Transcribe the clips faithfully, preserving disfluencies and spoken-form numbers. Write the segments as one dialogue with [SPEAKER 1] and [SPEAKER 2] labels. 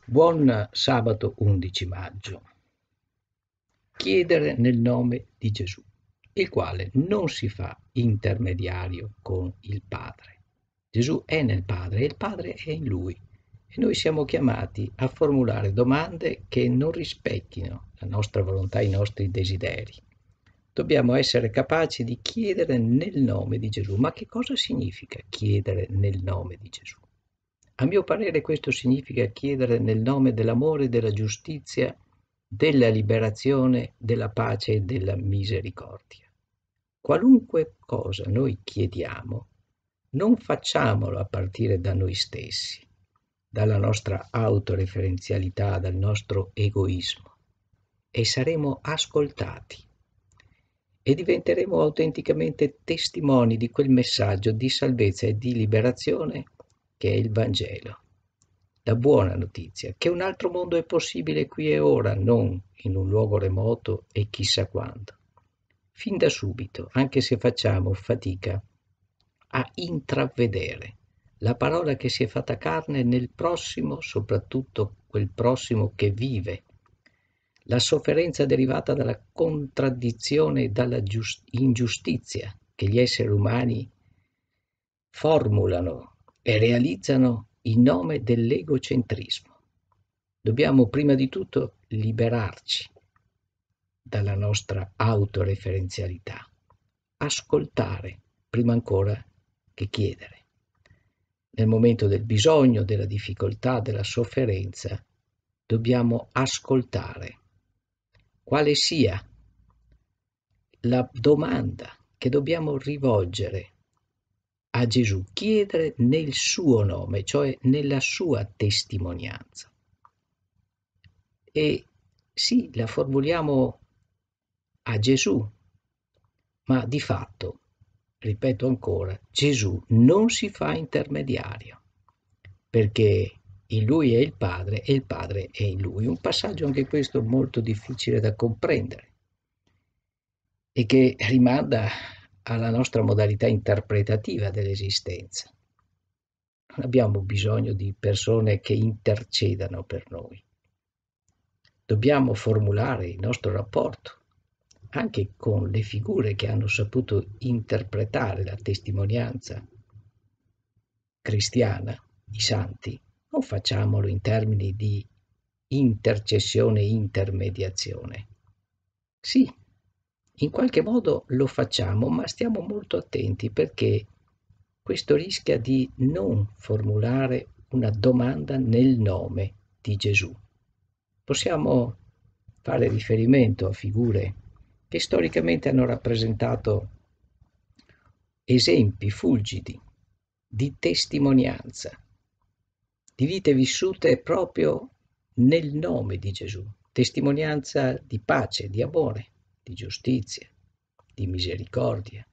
[SPEAKER 1] Buon sabato undici maggio. Chiedere nel nome di Gesù, il quale non si fa intermediario con il Padre. Gesù è nel Padre e il Padre è in Lui e noi siamo chiamati a formulare domande che non rispecchino la nostra volontà, i nostri desideri. Dobbiamo essere capaci di chiedere nel nome di Gesù. Ma che cosa significa chiedere nel nome di Gesù? A mio parere questo significa chiedere nel nome dell'amore, della giustizia, della liberazione, della pace e della misericordia. Qualunque cosa noi chiediamo, non facciamolo a partire da noi stessi, dalla nostra autoreferenzialità, dal nostro egoismo, e saremo ascoltati e diventeremo autenticamente testimoni di quel messaggio di salvezza e di liberazione che è il Vangelo. La buona notizia, che un altro mondo è possibile qui e ora, non in un luogo remoto e chissà quando. Fin da subito, anche se facciamo fatica a intravedere la parola che si è fatta carne nel prossimo, soprattutto quel prossimo che vive. La sofferenza derivata dalla contraddizione e dalla ingiustizia che gli esseri umani formulano e realizzano in nome dell'egocentrismo. Dobbiamo prima di tutto liberarci dalla nostra autoreferenzialità, ascoltare prima ancora che chiedere. Nel momento del bisogno, della difficoltà, della sofferenza, dobbiamo ascoltare quale sia la domanda che dobbiamo rivolgere a Gesù, chiedere nel suo nome, cioè nella sua testimonianza. E sì, la formuliamo a Gesù, ma di fatto, ripeto ancora, Gesù non si fa intermediario, perché in Lui è il Padre e il Padre è in Lui. Un passaggio anche questo molto difficile da comprendere e che rimanda alla nostra modalità interpretativa dell'esistenza. Non abbiamo bisogno di persone che intercedano per noi. Dobbiamo formulare il nostro rapporto anche con le figure che hanno saputo interpretare la testimonianza cristiana, i santi. Non facciamolo in termini di intercessione e intermediazione. Sì, in qualche modo lo facciamo, ma stiamo molto attenti perché questo rischia di non formulare una domanda nel nome di Gesù. Possiamo fare riferimento a figure che storicamente hanno rappresentato esempi fulgidi di testimonianza, di vite vissute proprio nel nome di Gesù, testimonianza di pace, di amore, di giustizia, di misericordia.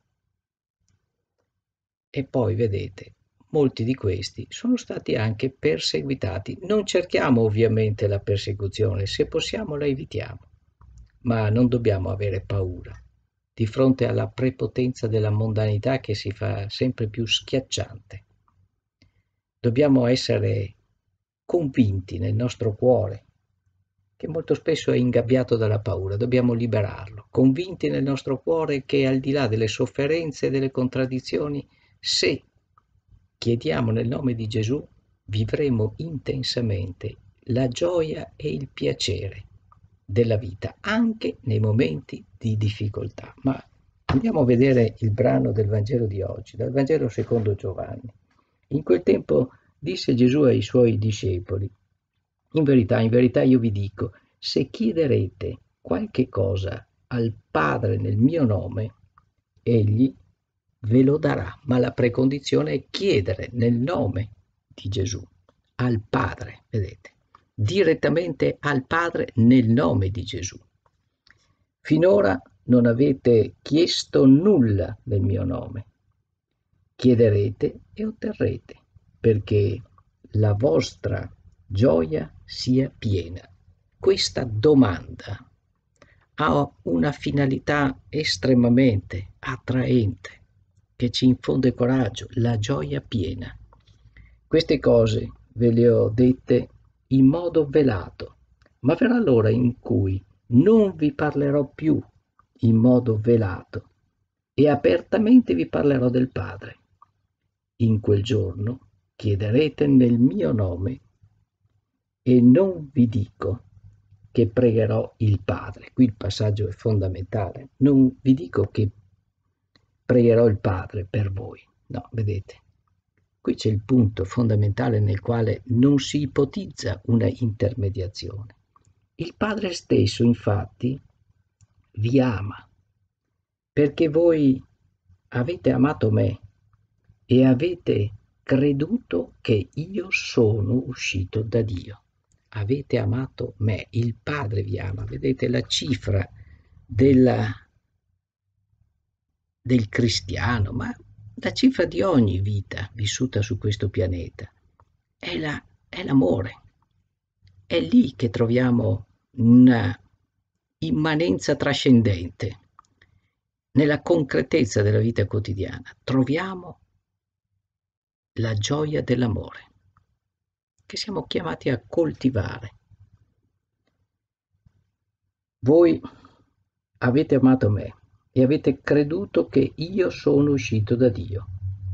[SPEAKER 1] E poi, vedete, molti di questi sono stati anche perseguitati. Non cerchiamo ovviamente la persecuzione, se possiamo la evitiamo, ma non dobbiamo avere paura di fronte alla prepotenza della mondanità che si fa sempre più schiacciante. Dobbiamo essere convinti nel nostro cuore, che molto spesso è ingabbiato dalla paura, dobbiamo liberarlo, convinti nel nostro cuore che al di là delle sofferenze e delle contraddizioni, se chiediamo nel nome di Gesù, vivremo intensamente la gioia e il piacere della vita, anche nei momenti di difficoltà. Ma andiamo a vedere il brano del Vangelo di oggi, dal Vangelo secondo Giovanni. In quel tempo disse Gesù ai suoi discepoli: in verità, in verità io vi dico, se chiederete qualche cosa al Padre nel mio nome, egli ve lo darà, ma la precondizione è chiedere nel nome di Gesù, al Padre, vedete, direttamente al Padre nel nome di Gesù. Finora non avete chiesto nulla nel mio nome. Chiederete e otterrete, perché la vostra gioia sia piena. Questa domanda ha una finalità estremamente attraente che ci infonde coraggio, la gioia piena. Queste cose ve le ho dette in modo velato, ma verrà l'ora in cui non vi parlerò più in modo velato e apertamente vi parlerò del Padre. In quel giorno chiederete nel mio nome e non vi dico che pregherò il Padre. Qui il passaggio è fondamentale. Non vi dico che pregherò il Padre per voi. No, vedete. Qui c'è il punto fondamentale nel quale non si ipotizza una intermediazione. Il Padre stesso, infatti, vi ama perché voi avete amato me e avete creduto che io sono uscito da Dio. Avete amato me, il Padre vi ama. Vedete la cifra della, del cristiano, ma la cifra di ogni vita vissuta su questo pianeta è, la, è l'amore. È lì che troviamo una immanenza trascendente. Nella concretezza della vita quotidiana troviamo la gioia dell'amore che siamo chiamati a coltivare. Voi avete amato me e avete creduto che io sono uscito da Dio.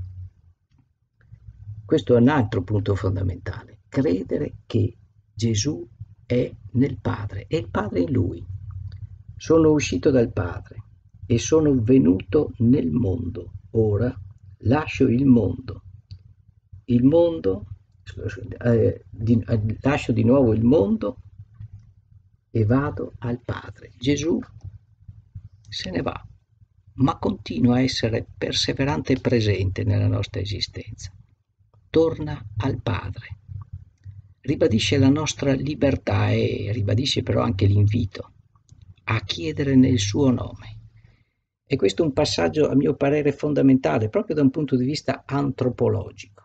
[SPEAKER 1] Questo è un altro punto fondamentale, credere che Gesù è nel Padre e il Padre in Lui. Sono uscito dal Padre e sono venuto nel mondo. Ora lascio il mondo. Il mondo, eh, di, eh, lascio di nuovo il mondo e vado al Padre. Gesù se ne va, ma continua a essere perseverante e presente nella nostra esistenza. Torna al Padre, ribadisce la nostra libertà e ribadisce però anche l'invito a chiedere nel suo nome. E questo è un passaggio, a mio parere, fondamentale, proprio da un punto di vista antropologico,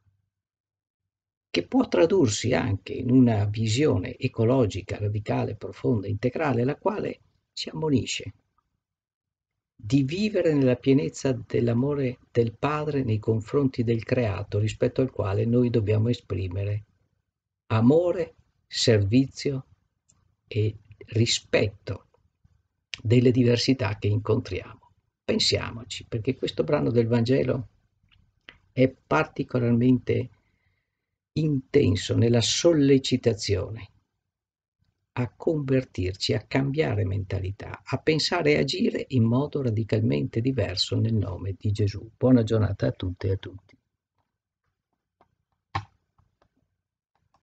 [SPEAKER 1] che può tradursi anche in una visione ecologica, radicale, profonda, integrale, la quale ci ammonisce di vivere nella pienezza dell'amore del Padre nei confronti del creato, rispetto al quale noi dobbiamo esprimere amore, servizio e rispetto delle diversità che incontriamo. Pensiamoci, perché questo brano del Vangelo è particolarmente intenso nella sollecitazione a convertirci, a cambiare mentalità, a pensare e agire in modo radicalmente diverso nel nome di Gesù. Buona giornata a tutte e a tutti.